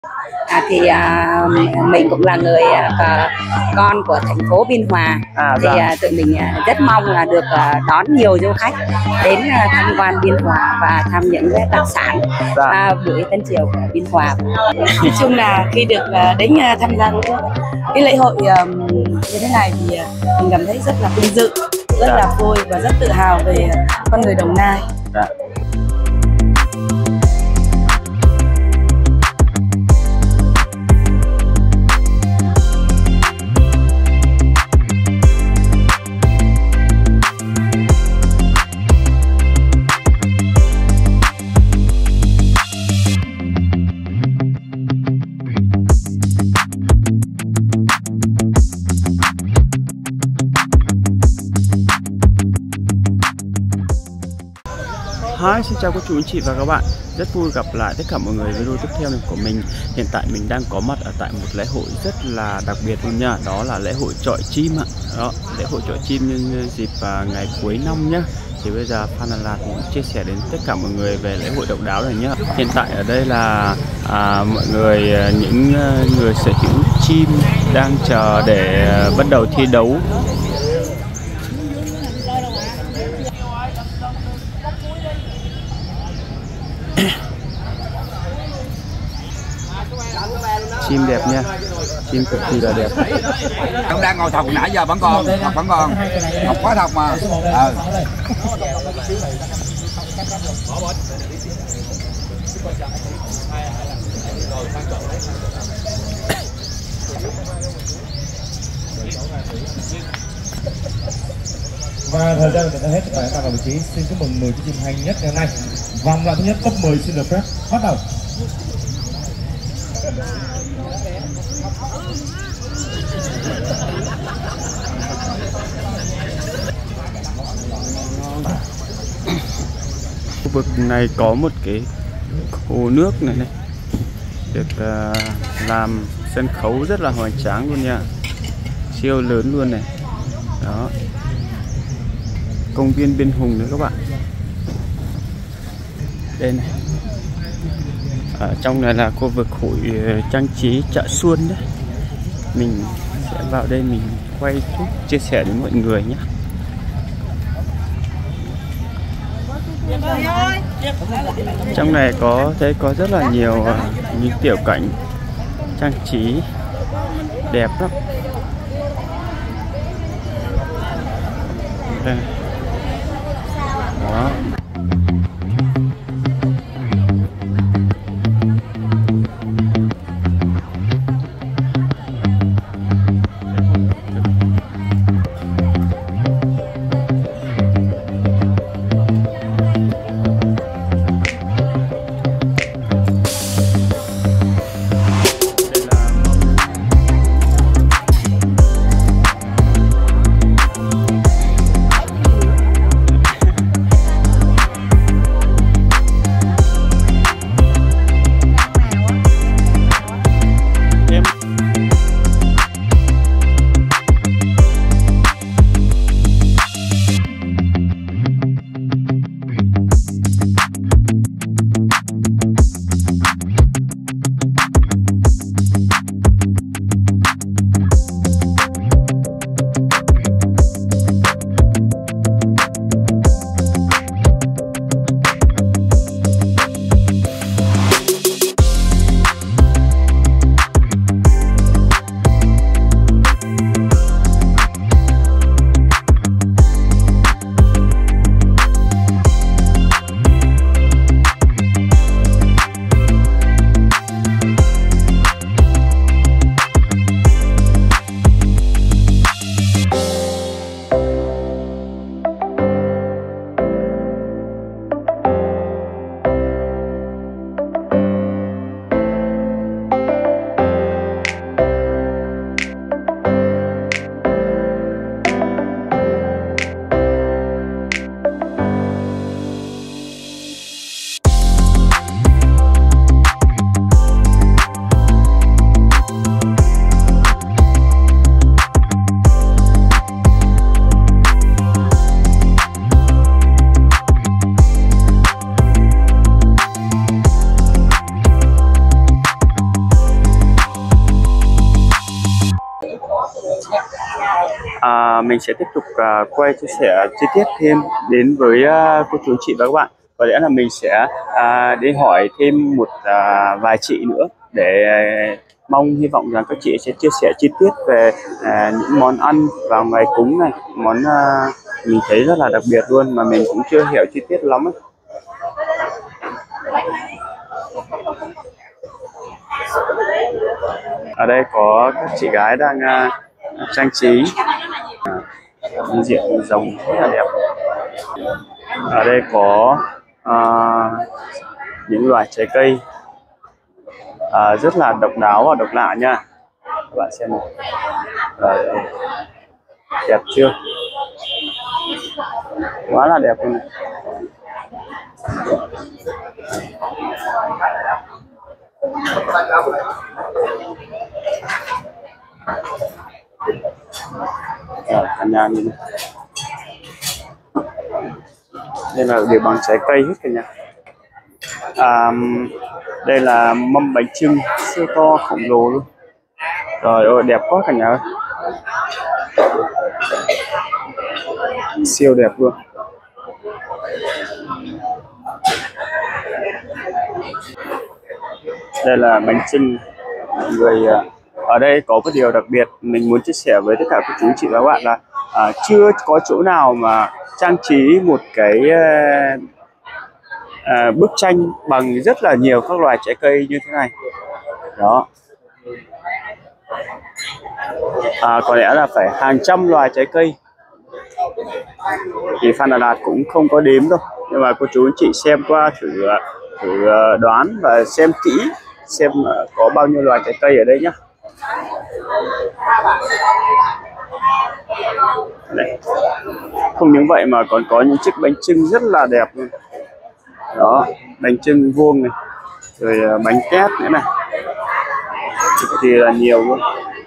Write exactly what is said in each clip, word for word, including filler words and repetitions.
À, thì à, mình cũng là người à, con của thành phố Biên Hòa, à, thì dạ. à, tụi mình à, rất mong là được à, đón nhiều du khách đến à, tham quan Biên Hòa và thăm những cái đặc sản dạ. à, buổi Tân Triều của Biên Hòa. Nói chung là khi được à, đến à, tham gia cái, cái lễ hội à, như thế này thì à, mình cảm thấy rất là vinh dự, rất dạ. là vui và rất tự hào về con người Đồng Nai. Dạ. Hi, xin chào cô chú anh chị và các bạn. Rất vui gặp lại tất cả mọi người video tiếp theo này của mình. Hiện tại mình đang có mặt ở tại một lễ hội rất là đặc biệt luôn nha. Đó là lễ hội chọi chim ạ. Đó, lễ hội chọi chim nhân dịp uh, ngày cuối năm nhá. Thì bây giờ Phan Đà Lạt cũng chia sẻ đến tất cả mọi người về lễ hội độc đáo này nhá. Hiện tại ở đây là à, mọi người, những người sở hữu chim đang chờ để bắt đầu thi đấu. Chim đẹp nha, chim cực kỳ là đẹp. Ông đang ngồi thọc nãy giờ vẫn còn, thọc vẫn còn, thọc quá thọc mà. Ờ. Và thời gian đã hết, các bạn vào vị trí. Xin chúc mừng mười chiếc chim hay nhất ngày hôm nay. Vòng loại thứ nhất top mười xin được phép bắt đầu. Khu vực này có một cái hồ nước này này, được uh, làm sân khấu rất là hoành tráng luôn nha, siêu lớn luôn này. Đó, công viên Biên Hùng nữa các bạn. Đây này, ở trong này là khu vực hội trang trí chợ Xuân đấy. Mình sẽ vào đây mình quay chút chia sẻ đến mọi người nhé. Trong này có thấy có rất là nhiều uh, những tiểu cảnh trang trí đẹp lắm. Đây. Đó. À, mình sẽ tiếp tục uh, quay chia sẻ chi tiết thêm đến với uh, cô chú chị và các bạn. Có lẽ là mình sẽ uh, đi hỏi thêm một uh, vài chị nữa để uh, mong hy vọng rằng các chị sẽ chia sẻ chi tiết về uh, những món ăn vào ngày cúng này, món uh, mình thấy rất là đặc biệt luôn mà mình cũng chưa hiểu chi tiết lắm ấy. Ở đây có các chị gái đang uh, trang trí uh, diện rồng rất là đẹp. Ở đây có uh, những loài trái cây uh, rất là độc đáo và độc lạ nha. Các bạn xem này. Rồi, đẹp chưa? Quá là đẹp luôn này. Ở cả nhà nhìn này. Đây là đều bằng trái cây hết cả nhà. À, đây là mâm bánh chưng siêu to khổng lồ luôn. Rồi ôi đẹp quá cả nhà ơi. Siêu đẹp luôn. Đây là bánh chưng mọi người. Ở đây có một điều đặc biệt mình muốn chia sẻ với tất cả các chú chị và các bạn là à, chưa có chỗ nào mà trang trí một cái à, à, bức tranh bằng rất là nhiều các loài trái cây như thế này. Đó. À, có lẽ là phải hàng trăm loài trái cây. Thì Phan Đà Lạt cũng không có đếm đâu, nhưng mà cô chú anh chị xem qua thử thử đoán và xem kỹ xem có bao nhiêu loài trái cây ở đây nhá. Đây. Không những vậy mà còn có những chiếc bánh chưng rất là đẹp luôn. Đó, bánh chưng vuông này, rồi bánh tét nữa này, cực kỳ là nhiều luôn.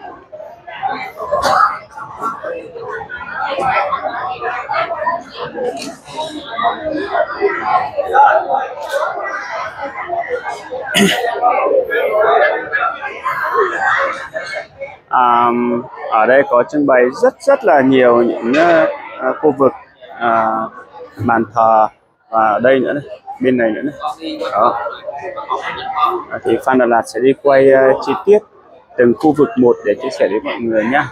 À, ở đây có trưng bày rất rất là nhiều những uh, khu vực uh, bàn thờ và ở đây nữa này, bên này nữa này. Đó. À, thì Phan Đà Lạt sẽ đi quay uh, chi tiết từng khu vực một để chia sẻ với mọi người nhé.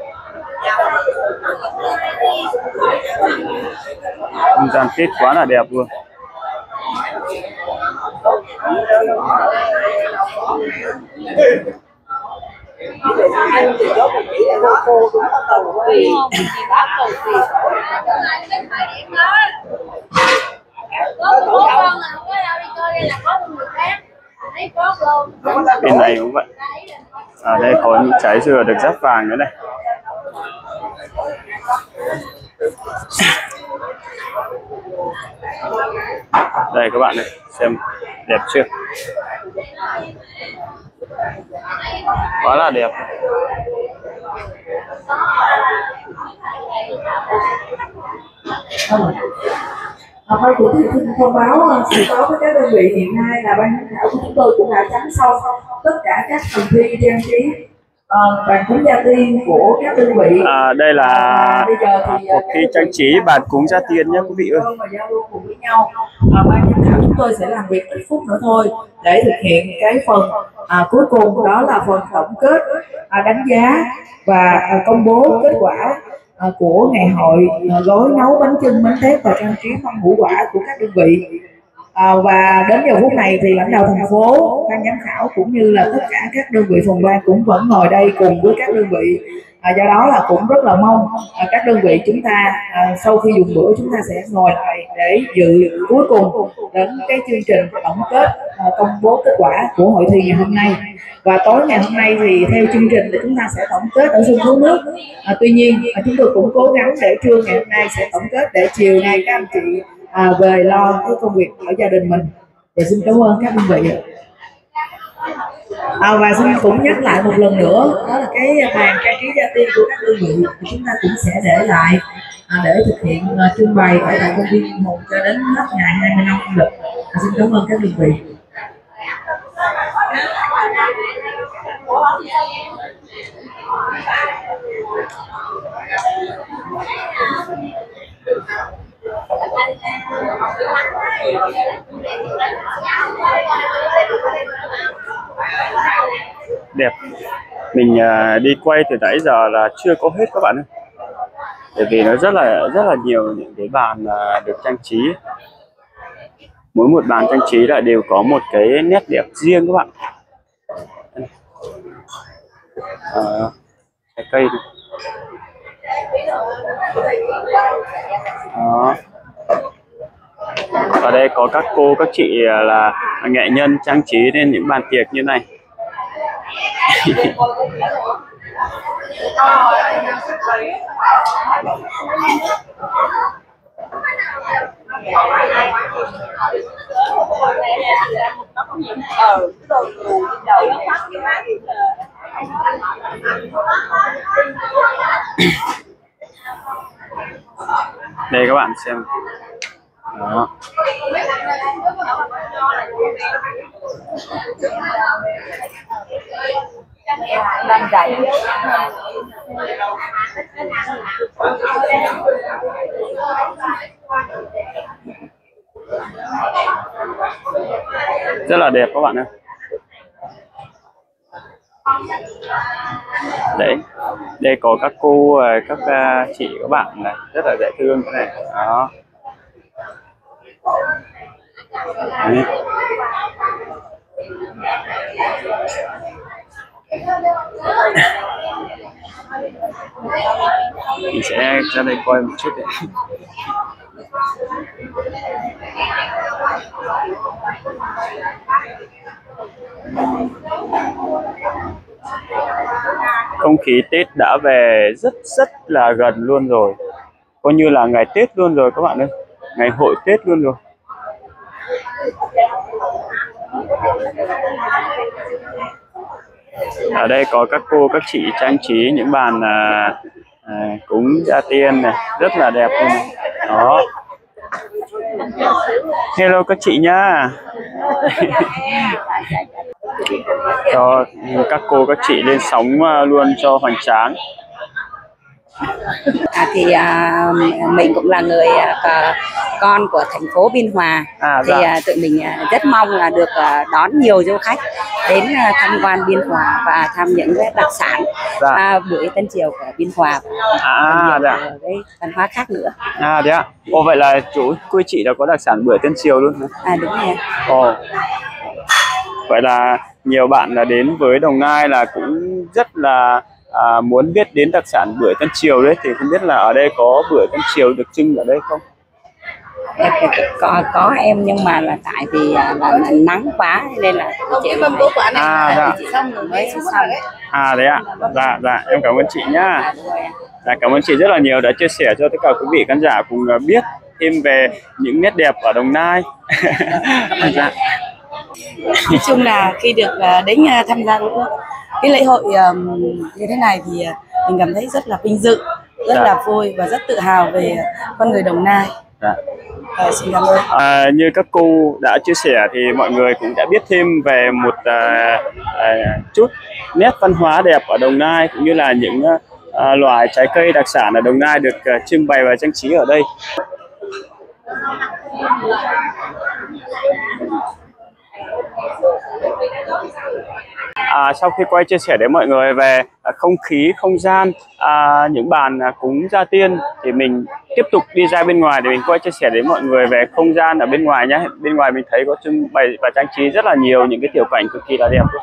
Không gian Tết quá là đẹp luôn. Bên này cũng vậy. Ở đây có những trái dừa được rát vàng nữa này. Đây các bạn này, xem đẹp chưa? Quá là đẹp. Ban tổ chức xin thông báo xin báo với các đơn vị hiện nay là ban giám khảo của chúng tôi cũng đã chấm xong tất cả các phần thi trang trí uh, bàn cúng gia tiên của các đơn vị. À, đây là à, bây giờ thì, cuộc thi trang trí bàn cúng gia tiên nhé quý vị ơi. Và giao lưu cùng với nhau. À, ban giám khảo chúng tôi sẽ làm việc ít phút nữa thôi để thực hiện cái phần à, cuối cùng, đó là phần tổng kết, à, đánh giá và à, công bố kết quả À, của ngày hội à, gói nấu bánh chưng, bánh tét và trang trí mâm ngũ quả của các đơn vị. À, và đến giờ phút này thì lãnh đạo thành phố, ban giám khảo cũng như là tất cả các đơn vị phòng ban cũng vẫn ngồi đây cùng với các đơn vị. À, do đó là cũng rất là mong à, các đơn vị chúng ta à, sau khi dùng bữa chúng ta sẽ ngồi lại để dự cuối cùng đến cái chương trình tổng kết à, công bố kết quả của hội thi ngày hôm nay. Và tối ngày hôm nay thì theo chương trình thì chúng ta sẽ tổng kết ở sân khấu nước. À, tuy nhiên à, chúng tôi cũng cố gắng để trưa ngày hôm nay sẽ tổng kết để chiều nay các anh chị à, về lo cái công việc ở gia đình mình. Và xin cảm ơn các đơn vị. À, và xin cũng nhắc lại một lần nữa, đó là cái bàn trang trí gia tiên của các đơn vị thì chúng ta cũng sẽ để lại à, để thực hiện uh, trưng bày ở tại công viên Yên Hùng cho đến hết ngày hai mươi lăm âm lịch. À, xin cảm ơn các đơn vị. Đẹp. Mình uh, đi quay từ nãy giờ là chưa có hết các bạn ơi. Bởi vì nó rất là rất là nhiều những cái bàn uh, được trang trí. Mỗi một bàn trang trí lại đều có một cái nét đẹp riêng các bạn. Uh, cái cây này. Đó. Ở đây có các cô các chị là nghệ nhân trang trí lên những bàn tiệc như này. Đây các bạn xem. Đó. Làm dạy. Rất là đẹp các bạn ơi. Đấy, đây có các cô, các chị, các bạn này rất là dễ thương cái này. Đó. Đấy. Mình sẽ ra đây coi một chút đấy. Không khí Tết đã về rất rất là gần luôn rồi. Coi như là ngày Tết luôn rồi các bạn ơi. Ngày hội Tết luôn rồi. Ở đây có các cô các chị trang trí những bàn à, à, cúng gia tiên này, rất là đẹp luôn này. Đó. Hello các chị nhá. Cho các cô các chị lên sóng luôn cho hoành tráng. À, thì à, mình cũng là người à, con của thành phố Biên Hòa. À, thì dạ. à, tụi mình à, rất mong là được à, đón nhiều du khách đến à, tham quan Biên Hòa và thăm những cái đặc sản dạ. à, buổi tân triều của Biên Hòa và à, nhiều cái văn hóa khác nữa. À thế ạ. Ồ vậy là chú quý chị đã có đặc sản bưởi tân triều luôn hả? À đúng rồi. Ồ. Vậy là nhiều bạn là đến với Đồng Nai là cũng rất là à, muốn biết đến đặc sản bưởi tân triều đấy, thì không biết là ở đây có bưởi tân triều được trưng ở đây không? Có, có em, nhưng mà là tại vì là, là nắng quá nên là chị mâm bố quả này à, dạ. chị xong rồi mới xong đấy. À đấy ạ. À. Dạ dạ em cảm ơn chị nhá. Dạ, cảm ơn chị rất là nhiều đã chia sẻ cho tất cả quý vị khán giả cùng biết thêm về những nét đẹp ở Đồng Nai. Dạ. Nói chung là khi được đến tham gia cái lễ hội như thế này thì mình cảm thấy rất là vinh dự, rất dạ. là vui và rất tự hào về con người Đồng Nai. Dạ. À, xin cảm ơn. À, như các cô đã chia sẻ thì mọi người cũng đã biết thêm về một à, à, chút nét văn hóa đẹp ở Đồng Nai, cũng như là những à, loài trái cây đặc sản ở Đồng Nai được à, trưng bày và trang trí ở đây. À, sau khi quay chia sẻ đến mọi người về à, không khí, không gian, à, những bàn à, cúng gia tiên, thì mình tiếp tục đi ra bên ngoài để mình quay chia sẻ đến mọi người về không gian ở bên ngoài nhé. Bên ngoài mình thấy có trưng bày và trang trí rất là nhiều những cái tiểu cảnh cực kỳ là đẹp luôn.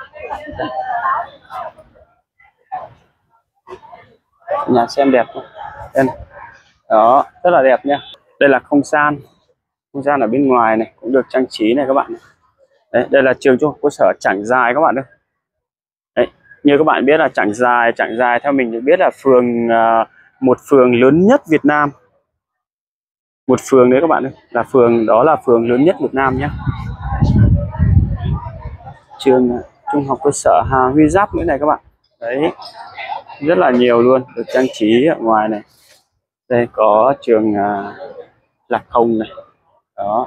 Nhà xem đẹp không? Đây này. Đó, rất là đẹp nha. Đây là không gian, không gian ở bên ngoài này cũng được trang trí này các bạn này. Đấy, đây là trường trung học cơ sở Trảng Giài các bạn ơi. Đấy, như các bạn biết là Trảng Giài, Trảng Giài theo mình được biết là phường uh, một phường lớn nhất Việt Nam. Một phường đấy các bạn ơi, là phường đó là phường lớn nhất Việt Nam nhé. Trường uh, trung học cơ sở Hà Huy Giáp nữa này các bạn. Đấy, rất là nhiều luôn, được trang trí ở ngoài này. Đây có trường uh, Lạc Hồng này. Đó.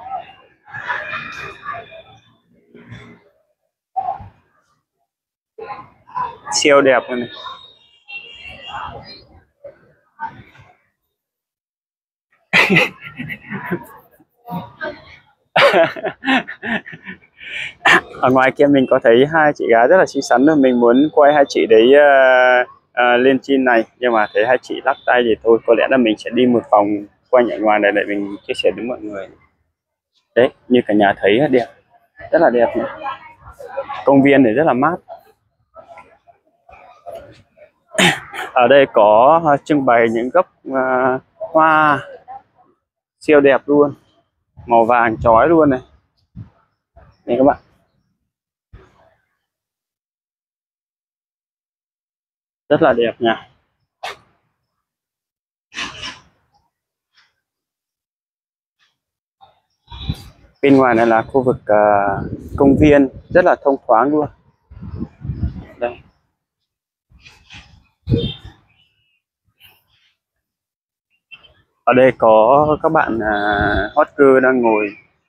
Siêu đẹp luôn này. Ở ngoài kia mình có thấy hai chị gái rất là xinh xắn rồi, mình muốn quay hai chị đấy uh, uh, lên trên này, nhưng mà thấy hai chị lắc tay thì thôi, có lẽ là mình sẽ đi một vòng quanh ở ngoài này để mình chia sẻ với mọi người. Đấy, như cả nhà thấy là đẹp, rất là đẹp nữa. Công viên này rất là mát. Ở đây có trưng bày những gốc uh, hoa siêu đẹp luôn, màu vàng chói luôn này. Đây các bạn. Rất là đẹp nha. Bên ngoài này là khu vực uh, công viên rất là thông thoáng luôn. Đây. Ở đây có các bạn uh, hot girl đang ngồi.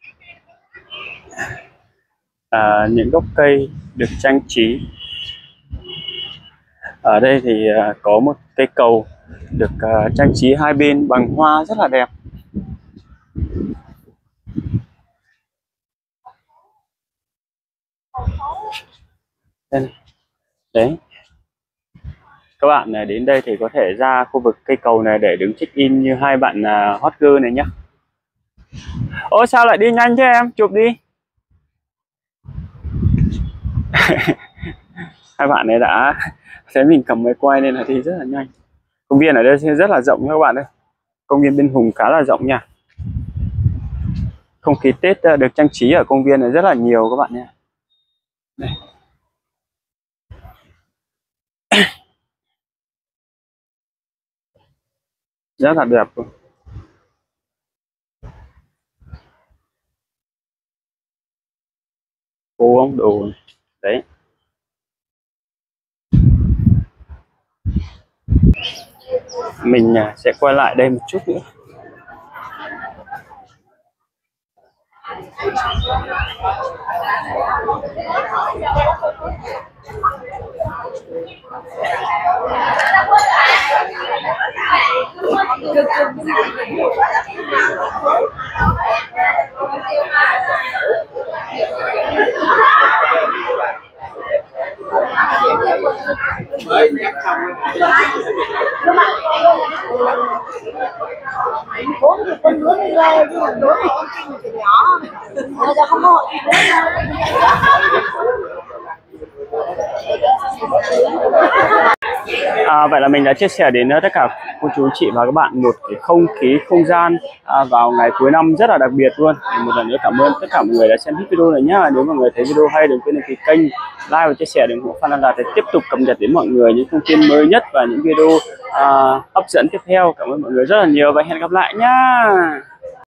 Uh, những gốc cây được trang trí. Ở đây thì uh, có một cây cầu được uh, trang trí hai bên bằng hoa rất là đẹp. Đây. Đấy. Các bạn này đến đây thì có thể ra khu vực cây cầu này để đứng check in như hai bạn uh, hot girl này nhé. Ôi sao lại đi nhanh thế em? Chụp đi. Hai bạn ấy đã thấy mình cầm máy quay nên là đi rất là nhanh. Công viên ở đây rất là rộng các bạn ơi. Công viên Bên Hùng khá là rộng nha. Không khí Tết được trang trí ở công viên này rất là nhiều các bạn nhé. Đây. Rất là đẹp luôn. Phố bóng đồ này. Đấy. Mình sẽ quay lại đây một chút nữa. Bốn thì con đứa đi lên, chứ còn đứa này con Trinh thì nhỏ. Bây giờ không có hội À, vậy là mình đã chia sẻ đến tất cả cô chú chị và các bạn một cái không khí không gian à, vào ngày cuối năm rất là đặc biệt luôn. Một lần nữa cảm ơn tất cả mọi người đã xem hết video này nhá. Nếu mọi người thấy video hay đừng quên đăng ký kênh, like và chia sẻ để ủng hộ Phan Đăng Đạt để tiếp tục cập nhật đến mọi người những thông tin mới nhất và những video à, hấp dẫn tiếp theo. Cảm ơn mọi người rất là nhiều và hẹn gặp lại nhá.